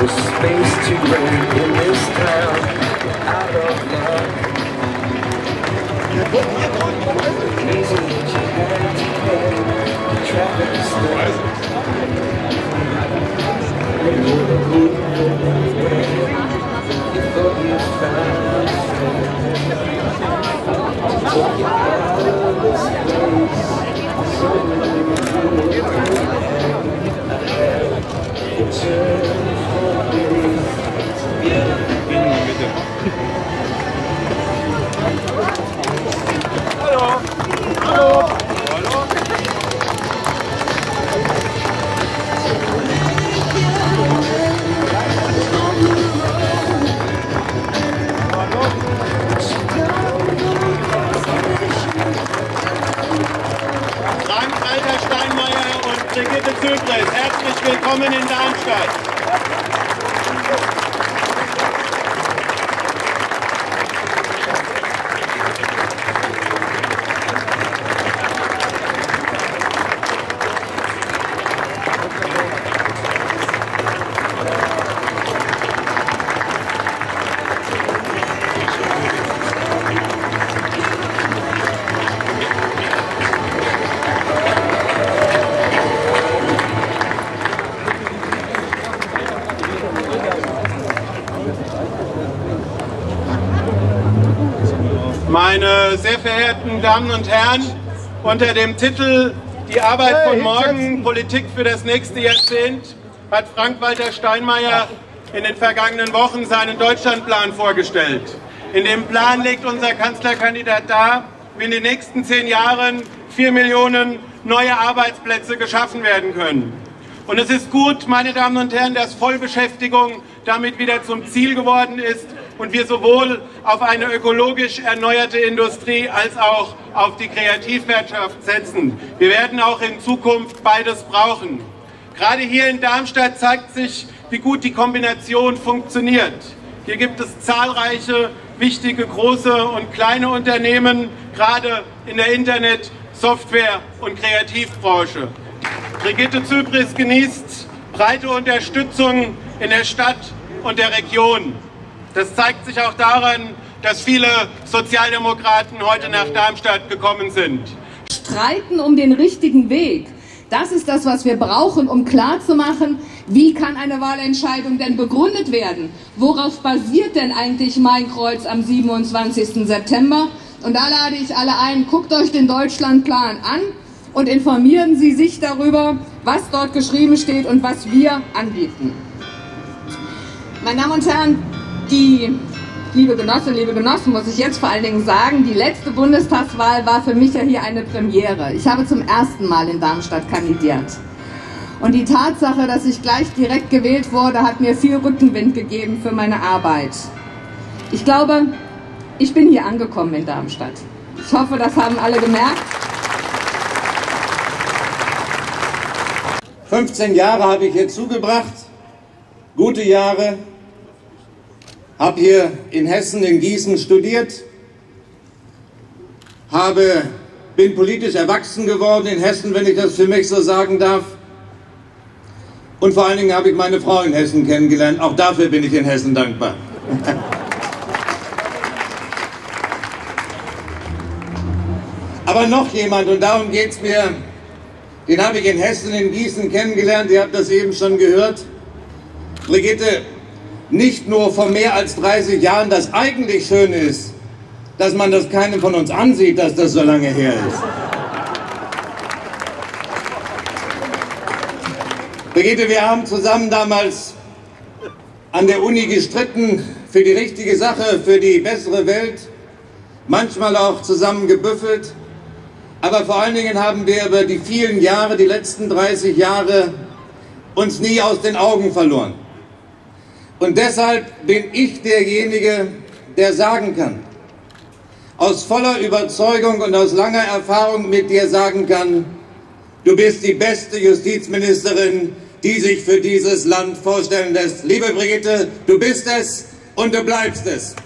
space to break in this town, out of luck. Easy that you had to pay, the traffic stuck. You thought you found took you out of this place, so Hallo. Hallo. Hallo. Frank-Walter Steinmeier und Brigitte Zypris, herzlich willkommen in Darmstadt. Meine sehr verehrten Damen und Herren, unter dem Titel Die Arbeit von morgen, Politik für das nächste Jahrzehnt, hat Frank-Walter Steinmeier in den vergangenen Wochen seinen Deutschlandplan vorgestellt. In dem Plan legt unser Kanzlerkandidat dar, wie in den nächsten 10 Jahren 4 Millionen neue Arbeitsplätze geschaffen werden können. Und es ist gut, meine Damen und Herren, dass Vollbeschäftigung damit wieder zum Ziel geworden ist und wir sowohl auf eine ökologisch erneuerte Industrie als auch auf die Kreativwirtschaft setzen. Wir werden auch in Zukunft beides brauchen. Gerade hier in Darmstadt zeigt sich, wie gut die Kombination funktioniert. Hier gibt es zahlreiche wichtige große und kleine Unternehmen, gerade in der Internet-, Software- und Kreativbranche. Brigitte Zypris genießt breite Unterstützung in der Stadt und der Region. Das zeigt sich auch daran, dass viele Sozialdemokraten heute nach Darmstadt gekommen sind. Streiten um den richtigen Weg. Das ist das, was wir brauchen, um klarzumachen, wie kann eine Wahlentscheidung denn begründet werden? Worauf basiert denn eigentlich mein Kreuz am 27. September? Und da lade ich alle ein, guckt euch den Deutschlandplan an und informieren Sie sich darüber, was dort geschrieben steht und was wir anbieten. Meine Damen und Herren, liebe Genossinnen, liebe Genossen, muss ich jetzt vor allen Dingen sagen, die letzte Bundestagswahl war für mich ja hier eine Premiere. Ich habe zum ersten Mal in Darmstadt kandidiert. Und die Tatsache, dass ich gleich direkt gewählt wurde, hat mir viel Rückenwind gegeben für meine Arbeit. Ich glaube, ich bin hier angekommen in Darmstadt. Ich hoffe, das haben alle gemerkt. 15 Jahre habe ich hier zugebracht, gute Jahre, habe hier in Hessen, in Gießen studiert, bin politisch erwachsen geworden in Hessen, wenn ich das für mich so sagen darf. Und vor allen Dingen habe ich meine Frau in Hessen kennengelernt, auch dafür bin ich in Hessen dankbar. Aber noch jemand, und darum geht es mir, den habe ich in Hessen, in Gießen kennengelernt, ihr habt das eben schon gehört. Brigitte, nicht nur vor mehr als 30 Jahren, das eigentlich Schöne ist, dass man das keinem von uns ansieht, dass das so lange her ist. Brigitte, wir haben zusammen damals an der Uni gestritten für die richtige Sache, für die bessere Welt, manchmal auch zusammen gebüffelt. Aber vor allen Dingen haben wir über die vielen Jahre, die letzten 30 Jahre, uns nie aus den Augen verloren. Und deshalb bin ich derjenige, der sagen kann, aus voller Überzeugung und aus langer Erfahrung mit dir sagen kann, du bist die beste Justizministerin, die sich für dieses Land vorstellen lässt. Liebe Brigitte, du bist es und du bleibst es.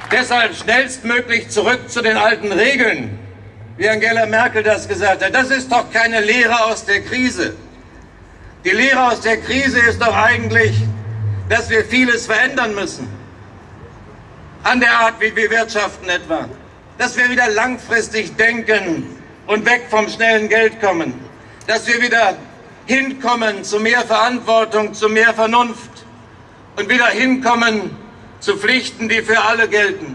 Deshalb schnellstmöglich zurück zu den alten Regeln, wie Angela Merkel das gesagt hat. Das ist doch keine Lehre aus der Krise. Die Lehre aus der Krise ist doch eigentlich, dass wir vieles verändern müssen. An der Art, wie wir wirtschaften etwa. Dass wir wieder langfristig denken und weg vom schnellen Geld kommen. Dass wir wieder hinkommen zu mehr Verantwortung, zu mehr Vernunft und wieder hinkommen zu Pflichten, die für alle gelten.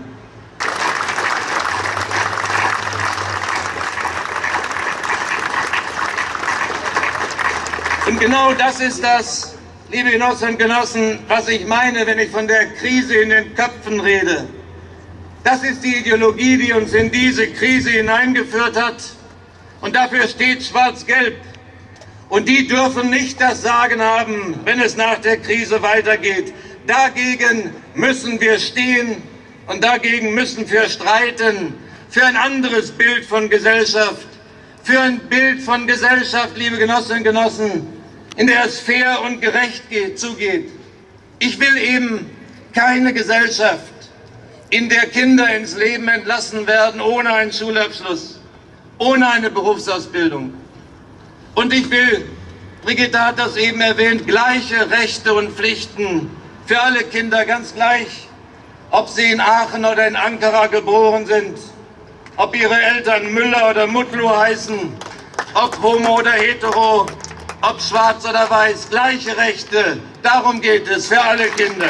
Und genau das ist das, liebe Genossinnen und Genossen, was ich meine, wenn ich von der Krise in den Köpfen rede. Das ist die Ideologie, die uns in diese Krise hineingeführt hat. Und dafür steht Schwarz-Gelb. Und die dürfen nicht das Sagen haben, wenn es nach der Krise weitergeht. Dagegen müssen wir stehen und dagegen müssen wir streiten. Für ein anderes Bild von Gesellschaft. Für ein Bild von Gesellschaft, liebe Genossinnen und Genossen, in der es fair und gerecht zugeht. Ich will eben keine Gesellschaft, in der Kinder ins Leben entlassen werden ohne einen Schulabschluss, ohne eine Berufsausbildung. Und ich will, Brigitte hat das eben erwähnt, gleiche Rechte und Pflichten für alle Kinder, ganz gleich, ob sie in Aachen oder in Ankara geboren sind, ob ihre Eltern Müller oder Mutlu heißen, ob homo oder hetero, ob schwarz oder weiß, gleiche Rechte, darum geht es für alle Kinder.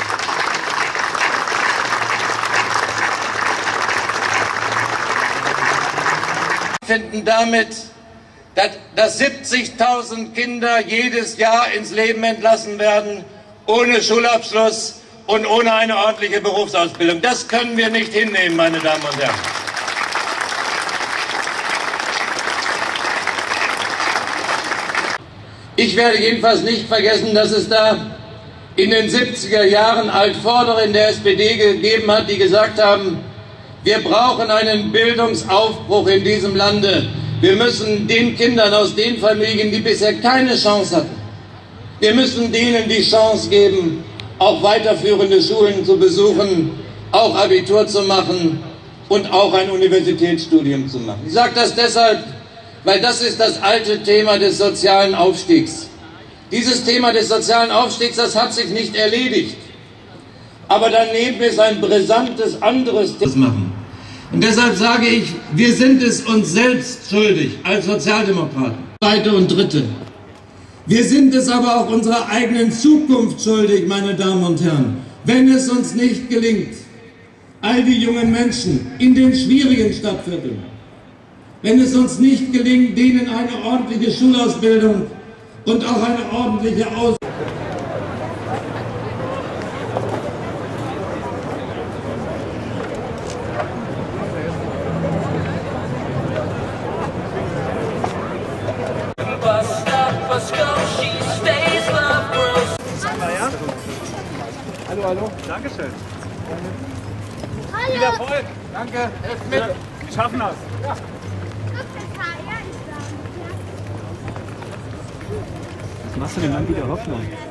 Wir finden damit, dass 70.000 Kinder jedes Jahr ins Leben entlassen werden, ohne Schulabschluss und ohne eine ordentliche Berufsausbildung. Das können wir nicht hinnehmen, meine Damen und Herren. Ich werde jedenfalls nicht vergessen, dass es da in den 70er Jahren Altvordere in der SPD gegeben hat, die gesagt haben, wir brauchen einen Bildungsaufbruch in diesem Lande. Wir müssen den Kindern aus den Familien, die bisher keine Chance hatten, wir müssen denen die Chance geben, auch weiterführende Schulen zu besuchen, auch Abitur zu machen und auch ein Universitätsstudium zu machen. Ich sage das deshalb, weil das ist das alte Thema des sozialen Aufstiegs. Dieses Thema des sozialen Aufstiegs, das hat sich nicht erledigt. Aber daneben ist ein brisantes anderes Thema. Und deshalb sage ich, wir sind es uns selbst schuldig als Sozialdemokraten. Zweite und dritte. Wir sind es aber auch unserer eigenen Zukunft schuldig, meine Damen und Herren, wenn es uns nicht gelingt, all die jungen Menschen in den schwierigen Stadtvierteln, wenn es uns nicht gelingt, denen eine ordentliche Schulausbildung und auch eine ordentliche Ausbildung Hallo, hallo. Dankeschön. Hallo. Viel Erfolg. Danke. Helft mit. Wir schaffen das. Ja. Was machst du denn dann wieder Hoffnung?